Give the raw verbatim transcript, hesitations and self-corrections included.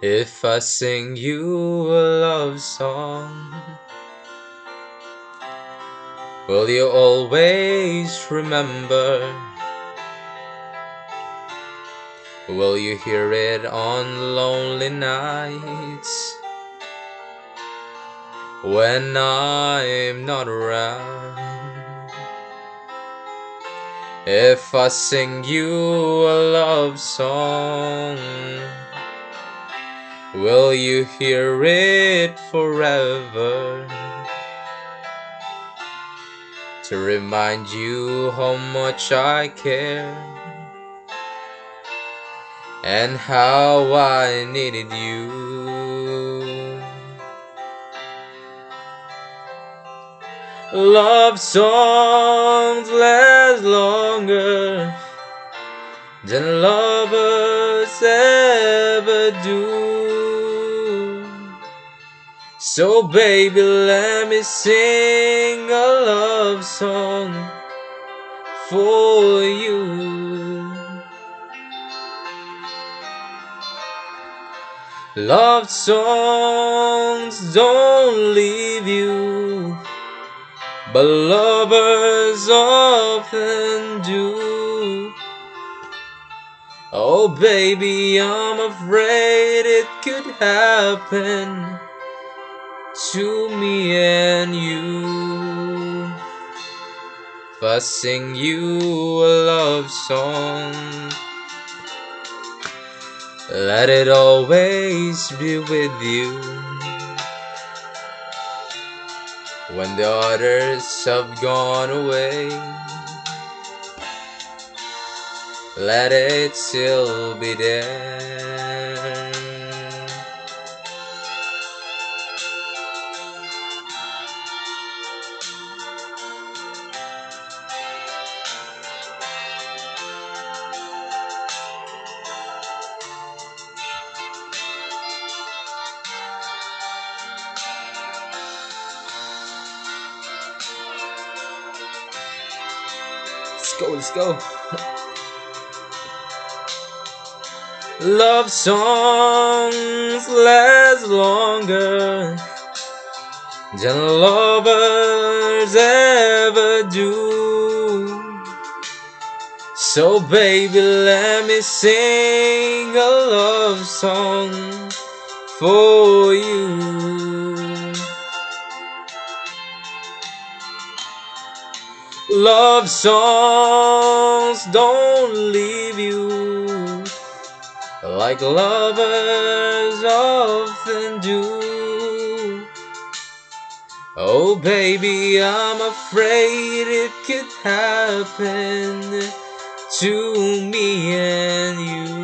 If I sing you a love song, will you always remember? Will you hear it on lonely nights when I'm not around? If I sing you a love song, will you hear it forever? To remind you how much I care and how I needed you. Love songs last longer than lovers ever do. So baby, let me sing a love song for you. Love songs don't leave you, but lovers often do. Oh baby, I'm afraid it could happen to me and you. If I sing you a love song, let it always be with you. When the others have gone away, let it still be there. Let's go, let's go. Love songs last longer than lovers ever do. So baby, let me sing a love song for you. Love songs don't leave you, like lovers often do. Oh baby, I'm afraid it could happen to me and you.